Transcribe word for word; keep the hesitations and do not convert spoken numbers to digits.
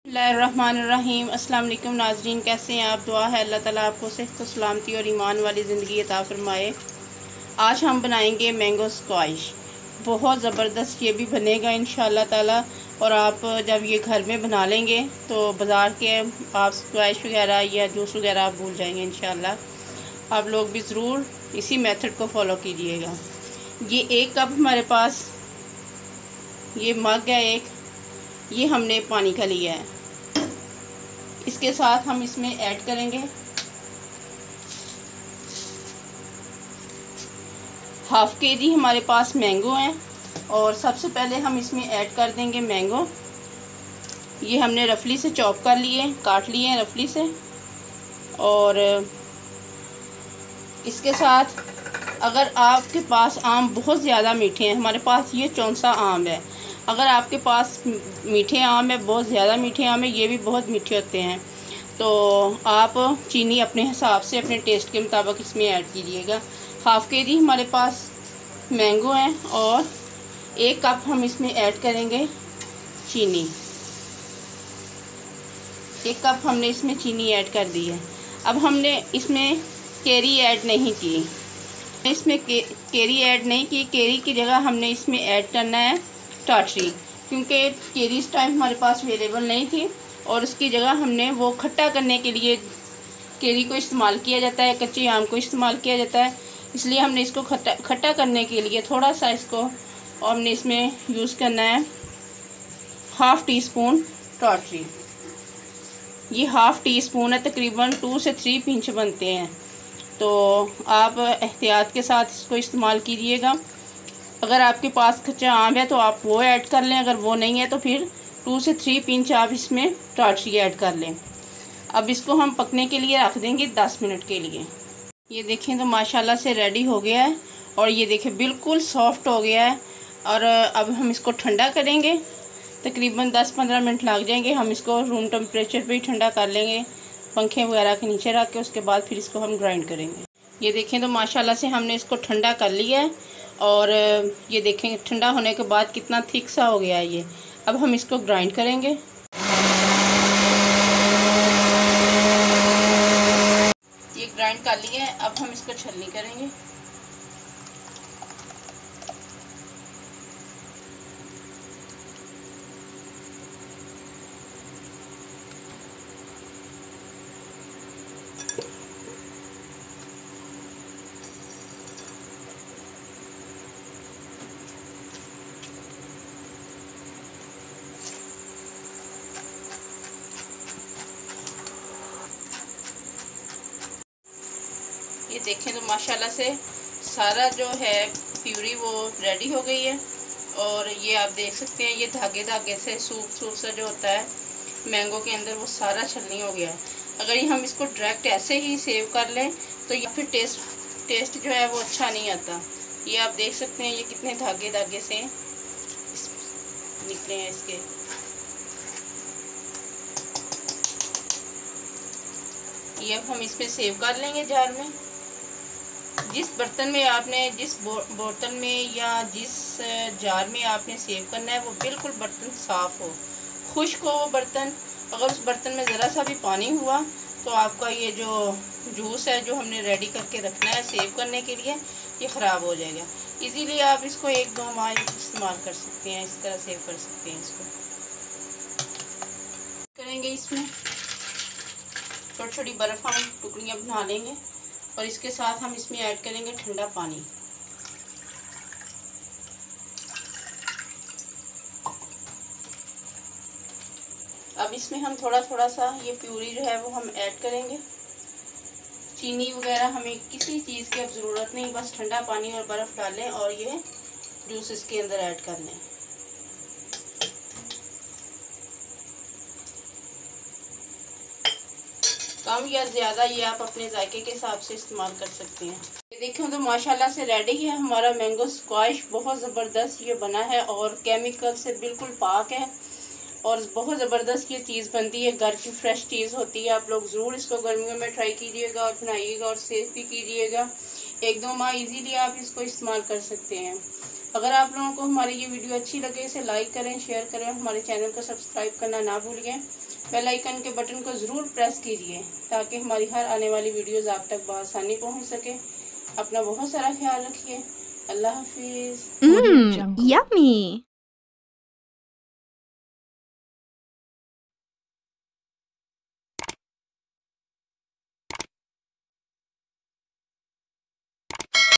बिस्मिल्लाहिर्रहमानिर्रहीम। अस्सलाम वालेकुम नाज़रीन, कैसे हैं आप? दुआ है अल्लाह ताला आपको सेहत व सलामती और ईमान वाली ज़िंदगी अता फ़रमाए। आज हम बनाएंगे मैंगो स्क्वाश। बहुत ज़बरदस्त ये भी बनेगा इंशाअल्लाह ताला। और आप जब ये घर में बना लेंगे तो बाज़ार के आप स्क्वाश वगैरह या जूस वगैरह आप भूल जाएंगे इंशाअल्लाह। आप लोग भी ज़रूर इसी मेथड को फॉलो कीजिएगा। ये एक कप हमारे पास ये मग है, एक ये हमने पानी का लिया है। इसके साथ हम इसमें ऐड करेंगे हाफ के जी हमारे पास मैंगो हैं। और सबसे पहले हम इसमें ऐड कर देंगे मैंगो। ये हमने रफली से चॉप कर लिए, काट लिए हैं रफली से। और इसके साथ अगर आपके पास आम बहुत ज़्यादा मीठे हैं, हमारे पास ये चौंसा आम है, अगर आपके पास मीठे आम है, बहुत ज़्यादा मीठे आम है, ये भी बहुत मीठे होते हैं, तो आप चीनी अपने हिसाब से अपने टेस्ट के मुताबिक इसमें ऐड कीजिएगा। हाफ़ के जी हमारे पास मैंगो हैं और एक कप हम इसमें ऐड करेंगे चीनी। एक कप हमने इसमें चीनी ऐड कर दी है। अब हमने इसमें केरी ऐड नहीं की, इसमें के, केरी ऐड नहीं की। केरी की जगह हमने इसमें ऐड करना है टाटरी, क्योंकि केरी इस टाइम हमारे पास अवेलेबल नहीं थी और उसकी जगह हमने वो खट्टा करने के लिए केरी को इस्तेमाल किया जाता है, कच्चे आम को इस्तेमाल किया जाता है, इसलिए हमने इसको खट्टा खट्टा करने के लिए थोड़ा सा इसको और हमने इसमें यूज़ करना है हाफ़ टी स्पून टाटरी। ये हाफ़ टी स्पून है, तकरीबन टू से थ्री पिंच बनते हैं, तो आप एहतियात के साथ इसको इस्तेमाल कीजिएगा। अगर आपके पास कच्चा आम है तो आप वो ऐड कर लें, अगर वो नहीं है तो फिर टू से थ्री पिंच आप इसमें टाटरी ऐड कर लें। अब इसको हम पकने के लिए रख देंगे दस मिनट के लिए। ये देखें तो माशाल्लाह से रेडी हो गया है और ये देखें बिल्कुल सॉफ्ट हो गया है। और अब हम इसको ठंडा करेंगे, तकरीबन दस पंद्रह मिनट लग जाएंगे। हम इसको रूम टेम्परेचर पे ही ठंडा कर लेंगे, पंखे वगैरह के नीचे रख के। उसके बाद फिर इसको हम ग्राइंड करेंगे। ये देखें तो माशाल्लाह से हमने इसको ठंडा कर लिया है और ये देखें ठंडा होने के बाद कितना थिक सा हो गया है ये। अब हम इसको ग्राइंड करेंगे। ये ग्राइंड कर लिए हैं, अब हम इसको छलनी करेंगे। ये देखें तो माशाल्लाह से सारा जो है प्यूरी वो रेडी हो गई है। और ये आप देख सकते हैं ये धागे धागे से सूप सूप सा जो होता है मैंगो के अंदर वो सारा छलनी हो गया है। अगर ये हम इसको डायरेक्ट ऐसे ही सेव कर लें तो ये फिर टेस्ट टेस्ट जो है वो अच्छा नहीं आता। ये आप देख सकते हैं ये कितने धागे धागे से निकले हैं इसके। ये अब हम इस पे सेव कर लेंगे जार में। जिस बर्तन में आपने जिस बोतल में या जिस जार में आपने सेव करना है वो बिल्कुल बर्तन साफ़ हो, खुश्क हो वो बर्तन। अगर उस बर्तन में ज़रा सा भी पानी हुआ तो आपका ये जो जूस है जो हमने रेडी करके रखना है सेव करने के लिए, ये ख़राब हो जाएगा। इजीली आप इसको एक दो माह इस्तेमाल कर सकते हैं, इस तरह सेव कर सकते हैं। इसको करेंगे इसमें छोटी छोटी बर्फ़ हम टुकड़ियाँ बना लेंगे और इसके साथ हम इसमें ऐड करेंगे ठंडा पानी। अब इसमें हम थोड़ा थोड़ा सा ये प्यूरी जो है वो हम ऐड करेंगे। चीनी वगैरह हमें किसी चीज़ की अब ज़रूरत नहीं, बस ठंडा पानी और बर्फ़ डालें और ये जूस इसके अंदर ऐड कर लें। कम या ज़्यादा ये आप अपने जायके के हिसाब से इस्तेमाल कर सकते हैं। ये देखें तो माशाल्लाह से रेडी है हमारा मैंगो स्क्वाश। बहुत ज़बरदस्त ये बना है और केमिकल से बिल्कुल पाक है और बहुत ज़बरदस्त ये चीज़ बनती है, घर की फ्रेश चीज़ होती है। आप लोग ज़रूर इसको गर्मियों में ट्राई कीजिएगा और बनाइएगा और सेव भी कीजिएगा। एक दो माह इजीली आप इसको इस्तेमाल कर सकते हैं। अगर आप लोगों को हमारी ये वीडियो अच्छी लगे इसे लाइक करें, शेयर करें, हमारे चैनल को सब्सक्राइब करना ना भूलिए। बेल आइकन के बटन को ज़रूर प्रेस कीजिए ताकि हमारी हर आने वाली वीडियोस आप तक बआसानी पहुंच सके। अपना बहुत सारा ख्याल रखिए। अल्लाह हाफिज़। Mmm, yummy.